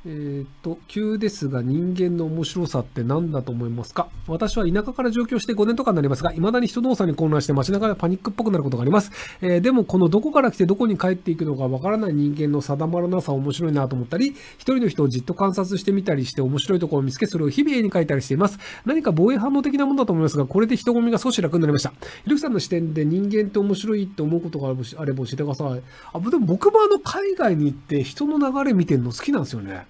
急ですが人間の面白さって何だと思いますか？私は田舎から上京して5年とかになりますが、未だに人動作に混乱して街中でパニックっぽくなることがあります。でもこのどこから来てどこに帰っていくのかわからない人間の定まらなさ面白いなと思ったり、一人の人をじっと観察してみたりして面白いところを見つけ、それを日々絵に描いたりしています。何か防衛反応的なものだと思いますが、これで人混みが少し楽になりました。ひろきさんの視点で人間って面白いって思うことがあれば教えてください。でも僕も海外に行って人の流れ見てるの好きなんですよね。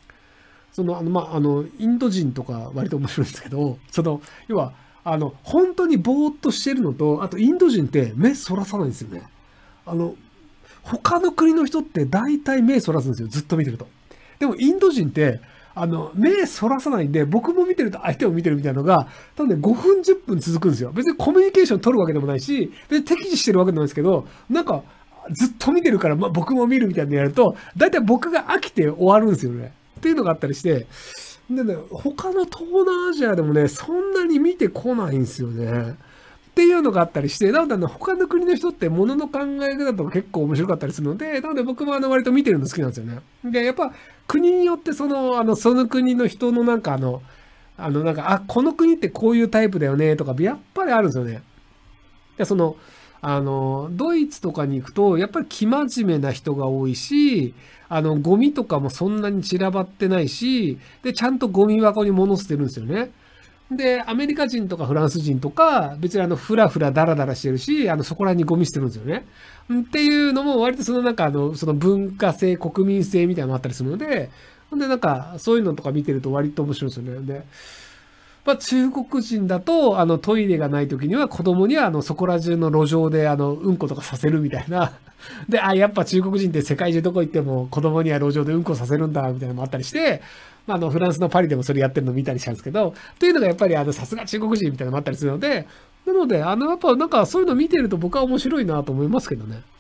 インド人とか割と面白いんですけど、要は、本当にぼーっとしてるのと、あとインド人って目そらさないんですよね。他の国の人って大体目そらすんですよ。ずっと見てると。でもインド人って、目そらさないんで、僕も見てると相手を見てるみたいなのが、多分ね、5分10分続くんですよ。別にコミュニケーション取るわけでもないし、別に敵視してるわけでもないですけど、なんか、ずっと見てるから、僕も見るみたいなのやると、大体僕が飽きて終わるんですよね。っていうのがあったりして、でね、他の東南アジアでもね、そんなに見てこないんですよね。っていうのがあったりして、なので他の国の人って物の考え方とか結構面白かったりするので、なので僕も割と見てるの好きなんですよね。で、やっぱ国によってその国の人のこの国ってこういうタイプだよねとか、やっぱりあるんですよね。で、ドイツとかに行くと、やっぱり生真面目な人が多いし、ゴミとかもそんなに散らばってないし、で、ちゃんとゴミ箱に物捨てるんですよね。で、アメリカ人とかフランス人とか、別にフラフラダラダラしてるし、そこら辺にゴミ捨てるんですよね。っていうのも割とその文化性、国民性みたいなのもあったりするので、で、そういうのとか見てると割と面白いですよね。で、中国人だと、トイレがない時には子供にはそこら中の路上でうんことかさせるみたいな。で、やっぱ中国人って世界中どこ行っても子供には路上でうんこさせるんだ、みたいなのもあったりして、フランスのパリでもそれやってるの見たりしたんですけど、というのがやっぱりさすが中国人みたいなのもあったりするので、なので、やっぱそういうの見てると僕は面白いなと思いますけどね。